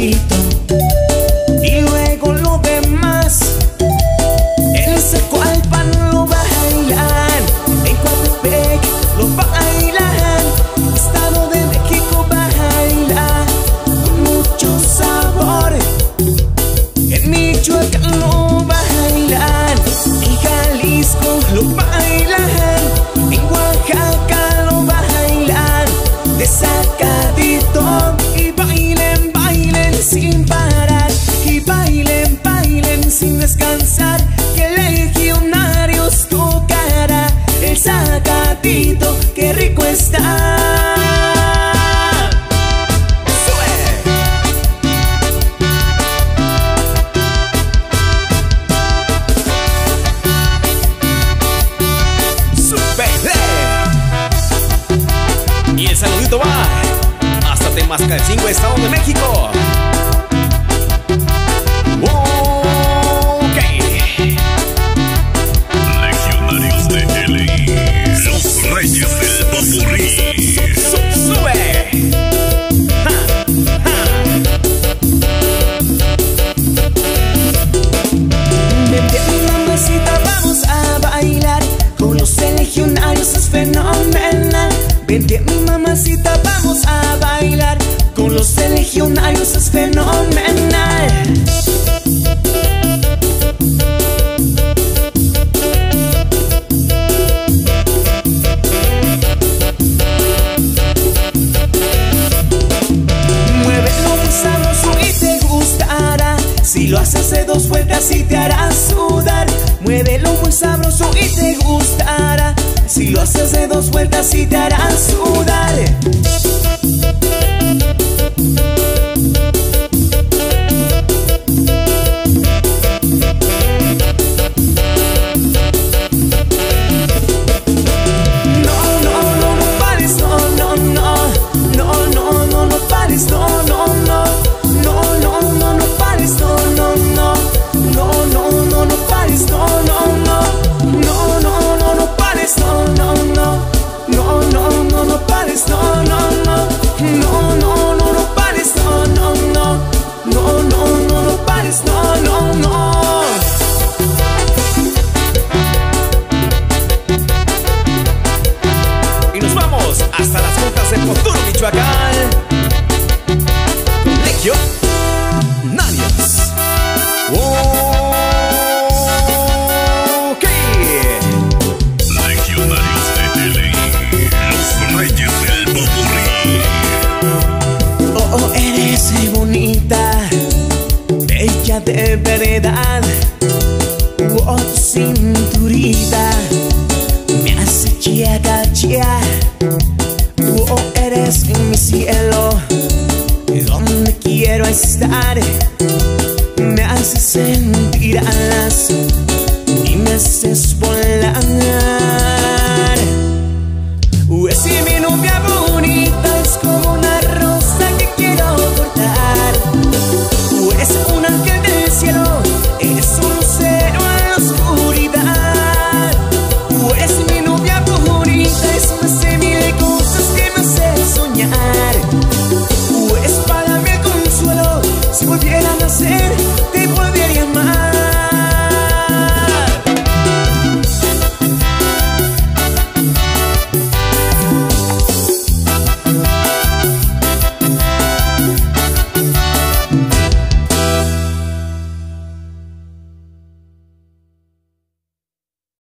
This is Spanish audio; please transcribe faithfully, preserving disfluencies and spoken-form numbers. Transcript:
sacadito y luego lo demás. En Zacualpan lo bailan, en Coatepec lo bailan, Estado de México baila con mucho sabor. En Michoacán lo bailan, en Jalisco lo bailan, en Oaxaca lo bailan de sacadito. Y bailen, bailen sin parar, y bailen, bailen sin descansar, que Legionarios tocará el sacadito, qué rico está. Y el saludito va hasta Temascalcingo, Estado de México. Ok. Legionarios de L I, los reyes del popurrí. Sube. Ja, ja. Vente mi mamacita, vamos a bailar con los Legionarios, es fenomenal. Vente mi mamacita, vamos a bailar con los Legionarios, es fenomenal. Muévelo muy sabroso y te gustará, si lo haces de dos vueltas y te hará sudar. Muévelo muy sabroso y te gustará, si lo haces de dos vueltas y te hará sudar. No, no, no, no pares, no, no, no. No, no, no, no pares, no, no, no. No, no, no, no pares, no, no, no. No, no, no, no pares, no, no, no. No, no, no, no pares, no, no, no. No, no, no, no pares, no, no, no. No, no, no, no pares, no, no, no. No, no, no, no pares, no, no, no. Y nos vamos hasta las costas del Futuro, Michoacán. Legionarios. Ok. Legionarios de L I, los reyes del popurrí. Oh, oh, eres bonita, bella de verdad. Oh, tu cinturita me hace chiacachia. Oh, eres mi cielo, donde quiero estar. Me haces sentir alas y me haces volar.